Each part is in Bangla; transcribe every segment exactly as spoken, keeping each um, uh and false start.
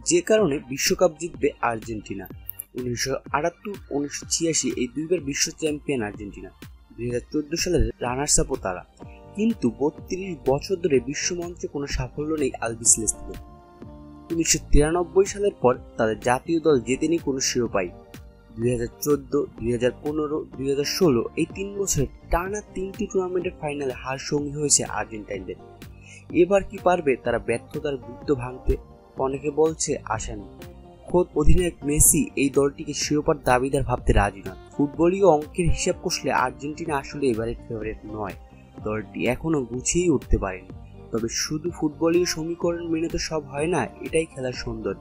যে কারণে বিশ্বকাপ জিতবে আর্জেন্টিনা। উনিশশো আটাত্তর উনিশশো ছিয়াশি এই দুইবার বিশ্ব চ্যাম্পিয়ন আর্জেন্টিনা। দুই হাজার চোদ্দ সালের রানার্স আপও তারা। কিন্তু বত্রিশ বছর ধরে বিশ্বমঞ্চে কোনো সাফল্য নেই আলবিসেলেস্তেদের। উনিশশো তিরানব্বই সালের পর তাদের জাতীয় দল জেতেনি কোনো শিরোপাই। দুই হাজার চোদ্দ দুই হাজার পনেরো দুই হাজার ষোলো এই তিন বছরে টানা তিনটি টুর্নামেন্টের ফাইনালে হার সঙ্গী হয়েছে আর্জেন্টাইনদের। এবার কি পারবে তারা ব্যর্থতার বৃত্ত ভাঙতে? অনেকে বলছে আশা নেই। খোদ অধিনায়ক মেসি এই দলটিকে শিরোপার দাবিদার ভাবতে রাজি নন। ফুটবলীয় অঙ্কের হিসাব কষলে আর্জেন্টিনা আসলে এবারের ফেভারিট নয়। দলটি এখনো গুছিয়েই উঠতে পারেনি। তবে শুধু ফুটবলীয় সমীকরণ মেনে তো সব হয় না, এটাই খেলার সৌন্দর্য।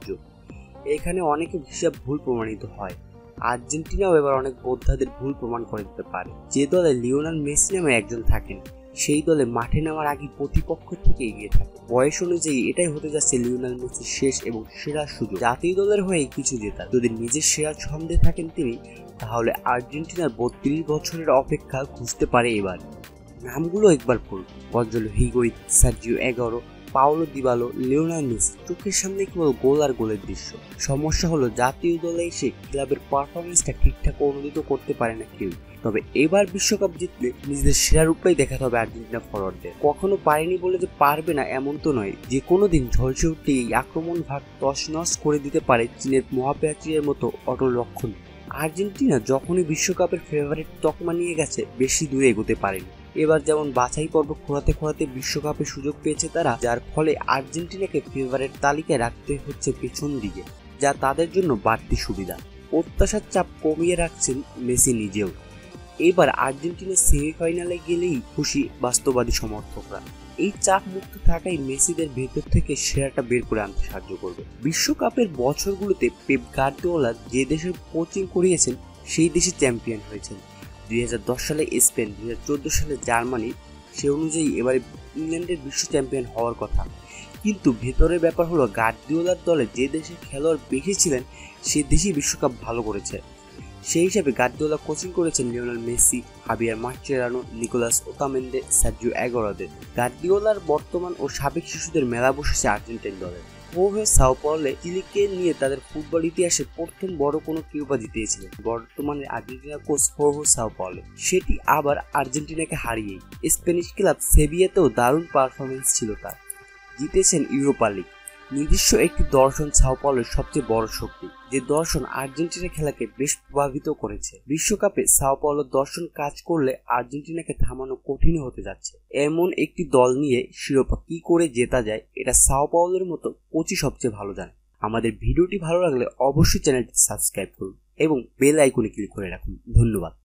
এখানে অনেকে হিসাব ভুল প্রমাণিত হয়। আর্জেন্টিনাও এবার অনেক বোদ্ধাদের ভুল প্রমাণ করে দিতে পারে। যে দলে লিওনেল মেসি নামে একজন থাকেন, সেই দলে মাঠে নামার আগে প্রতিপক্ষ থেকে এগিয়ে থাকে। বয়স অনুযায়ী এটাই হতে যাচ্ছে লিওনেল মেসির শেষ এবং সেরা সুযোগ জাতীয় দলের হয়ে কিছু জেতার। যদি নিজের সেরা ছন্দে থাকেন তিনি, তাহলে আর্জেন্টিনার বত্রিশ বছরের অপেক্ষা ঘুচতে পারে এবার। নামগুলো একবার পড়ুন: Gonzalo Higuain, Sergio Aguero, Paulo Dybala, Lionel Messi. চোখের সামনে কেবল গোল আর গোলের দৃশ্য। সমস্যা হলো জাতীয় দলে এসে ক্লাবের পারফরমেন্সটা ঠিকঠাক অনুদিত করতে পারে না কেউ। তবে এবার বিশ্বকাপ জিতলে নিজেদের সেরা রূপটাই দেখাতে হবে আর্জেন্টিনা ফরওয়ার্ডদের। কখনো পারেনি বলে যে পারবে না এমন তো নয়। যে কোনো দিন ঝলসে উঠতে এই আক্রমণ ভাগ তছনছ করে দিতে পারে চীনের মহাপ্রাচীরের মতো অটল রক্ষণ। আর্জেন্টিনা যখনই বিশ্বকাপের ফেভারিট তকমা নিয়ে গেছে, বেশি দূরে এগোতে পারেনি। এবার যেমন বাছাই পর্ব খোঁড়াতে খোঁড়াতে বিশ্বকাপের সুযোগ পেয়েছে তারা, যার ফলে আর্জেন্টিনাকে ফেভারিট তালিকায় রাখতে হচ্ছে পেছন দিকে, যা তাদের জন্য বাড়তি সুবিধা। প্রত্যাশার চাপ কমিয়ে রাখছেন মেসি নিজেও। এবার আর্জেন্টিনা সেমিফাইনালে গেলেই খুশি বাস্তববাদী সমর্থকরা। এই চাপ মুক্ত থাকাই মেসিদের ভেতর থেকে সেরাটা বের করে আনতে সাহায্য করবে। বিশ্বকাপের বছরগুলোতে পেপ গার্দিওলা যে দেশের কোচিং করিয়েছেন, সেই দেশে চ্যাম্পিয়ন হয়েছেন। দুই হাজার দশ সালে স্পেন, দুই হাজার চোদ্দ সালে জার্মানি। সে অনুযায়ী এবারে ইংল্যান্ডের বিশ্ব চ্যাম্পিয়ন হওয়ার কথা। কিন্তু ভেতরের ব্যাপার হলো, গার্দিওলার দলে যে দেশের খেলোয়াড় বেশি ছিলেন, সে দেশই বিশ্বকাপ ভালো করেছে। সেই হিসাবে গার্দিওলা কোচিং করেছেন Lionel Messi, Javier Mascherano, Nicolas Otamendi, Sergio এগুয়েরোদের। গার্দিওলার বর্তমান ও সাবেক শিশুদের মেলা বসেছে আর্জেন্টাইন দলের। হোর্হে সাও পাওলে চিলিকে নিয়ে তাদের ফুটবল ইতিহাসে প্রথম বড় কোনো কিউবা জিতিয়েছিলেন বর্তমানে আর্জেন্টিনা কোচ হোর্হে সাও পাওলে, সেটি আবার আর্জেন্টিনাকে হারিয়েই। স্প্যানিশ ক্লাব সেভিয়াতেও দারুণ পারফরমেন্স ছিল তার। জিতেছেন ইউরোপা লিগ। নিজস্ব একটি দর্শন সাও পাওলোর সবচেয়ে বড় শক্তি, যে দর্শন আর্জেন্টিনা খেলাকে বেশ প্রভাবিত করেছে। বিশ্বকাপে সাও পাওলোর দর্শন কাজ করলে আর্জেন্টিনাকে থামানো কঠিন হতে যাচ্ছে। এমন একটি দল নিয়ে শিরোপা কি করে জেতা যায়, এটা সাও পাওলোর মতো কোচই সবচেয়ে ভালো জানে। আমাদের ভিডিওটি ভালো লাগলে অবশ্যই চ্যানেলটি সাবস্ক্রাইব করুন এবং বেল আইকনে ক্লিক করে রাখুন। ধন্যবাদ।